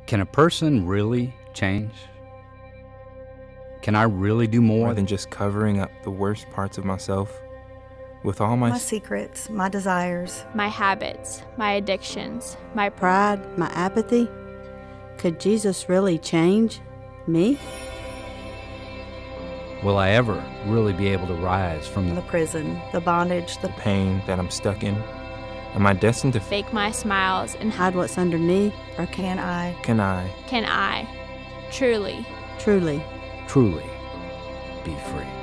Can a person really change? Can I really do more than just covering up the worst parts of myself with all my secrets, my desires, my habits, my addictions, my pride, my apathy? Could Jesus really change me? Will I ever really be able to rise from the prison, the bondage, the pain that I'm stuck in? Am I destined to fake my smiles and hide what's underneath? Or can I truly truly be free?